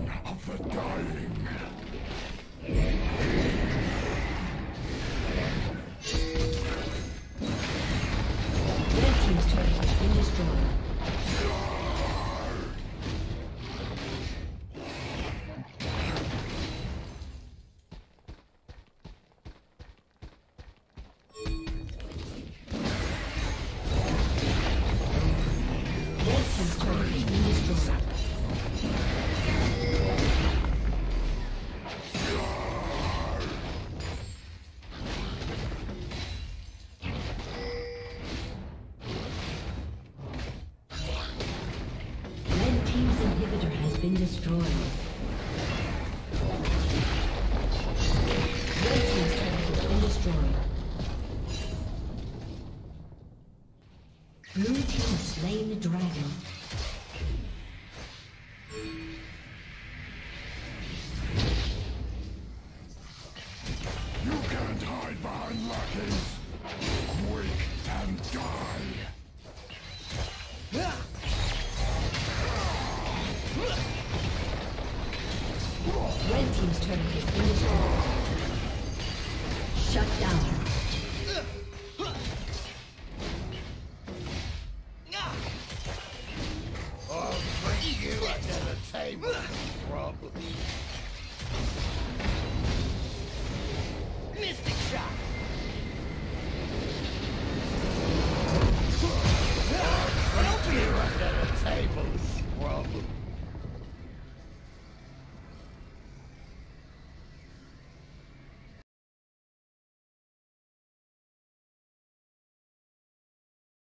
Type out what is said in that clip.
of the dying. Red team's turret has been destroyed. Been destroyed. Red team's turret has been destroyed. Blue team has slain the dragon. You can't hide behind lackeys. Quake and die. Red team's turret has been destroyed. Shut down. I'll bring you under the table, problem.